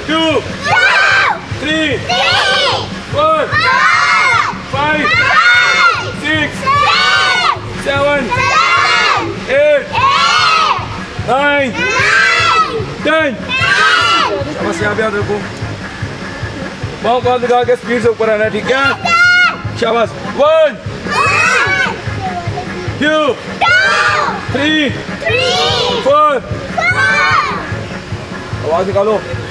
2 3 4 5 6 7 8 9 10। बस यहाँ पे याद रखो, पाँव कान लगा के स्पीड से ऊपर आना है, ठीक है? शाबाश। 1 2 3 4 आवाज निकालो।